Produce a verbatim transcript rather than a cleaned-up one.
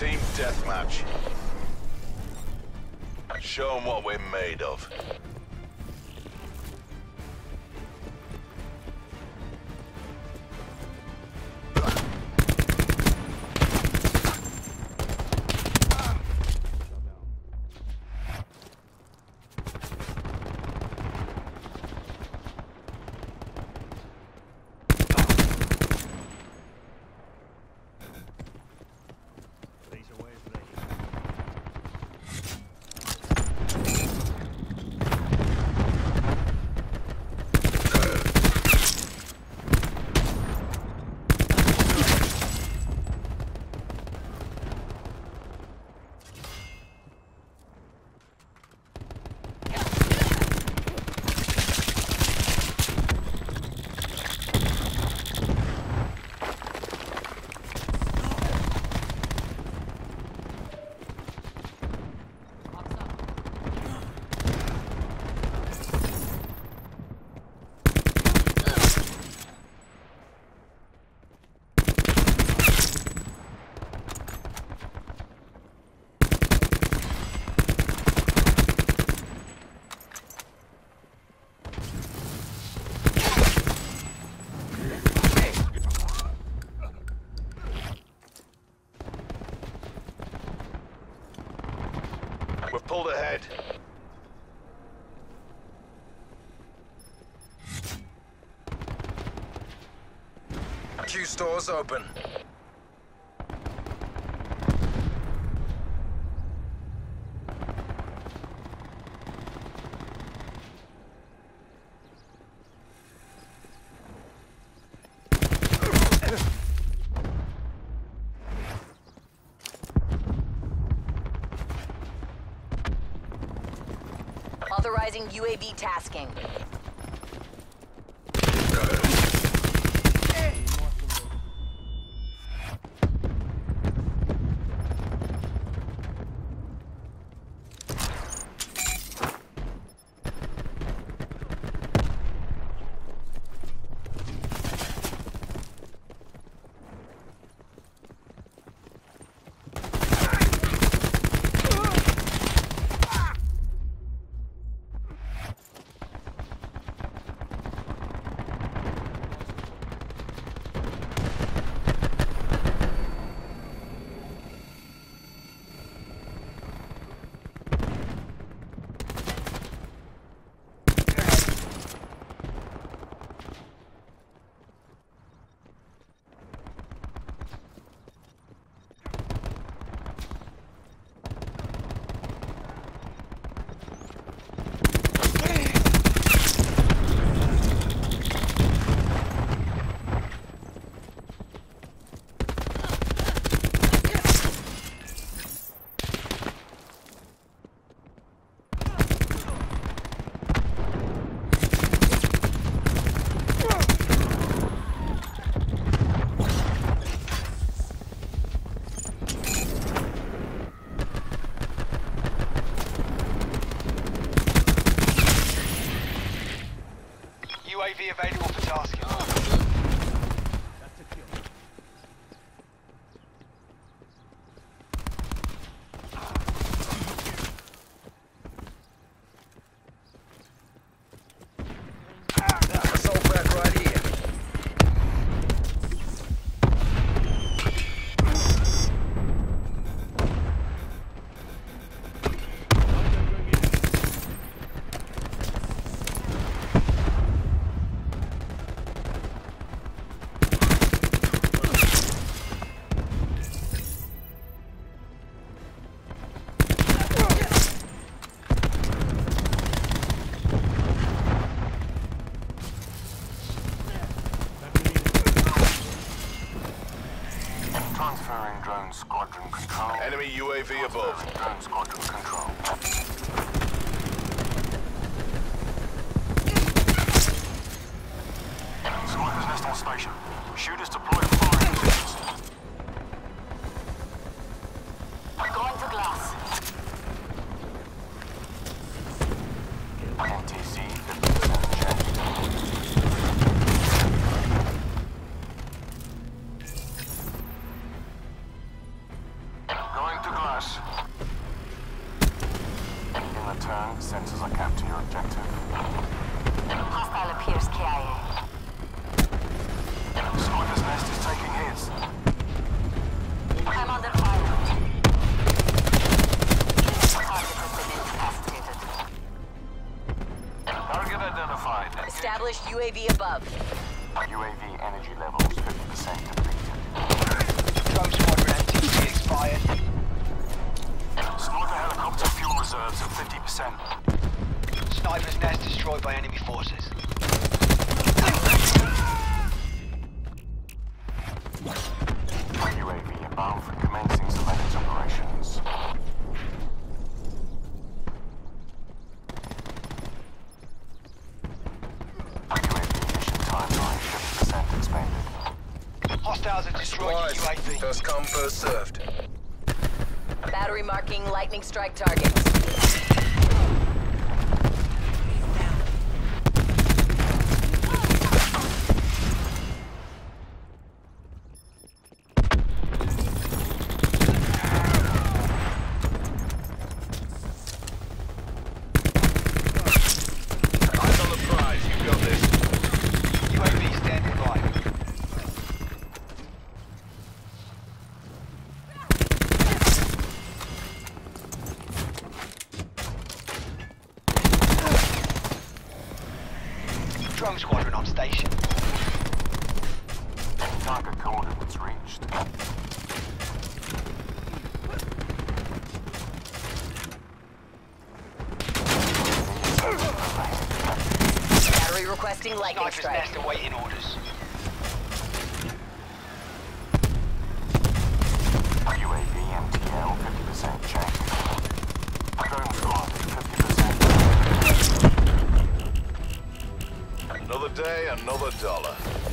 Team deathmatch. Show 'em what we're made of. We've pulled ahead. Q stores open. Authorizing U A V tasking. U A V available for tasking. Assault back right here. Transferring drone squadron control. Enemy U A V above. Drone squadron control. Sniper's nest on station. Shooters deploy firing positions. Going for glass. N T C fifty percent checked. A V above. U A V energy levels fifty percent depleted. Drone squadron M T C expired. Sniper helicopter fuel reserves at fifty percent. Sniper's nest destroyed by enemy forces. U A V above, commencing select operations. U A V mission timeline fifty percent expanded. Hostiles have destroyed your U A V. First come, first served. Battery marking lightning strike targets. Eyes on the prize, you've got this. U A V standing by. Drone squadron on station. Target coordinates reached. Battery requesting lightning Sniper's strike. nest awaiting orders. U A V M T L fifty percent check. Drone squad fifty percent. Another day, another dollar.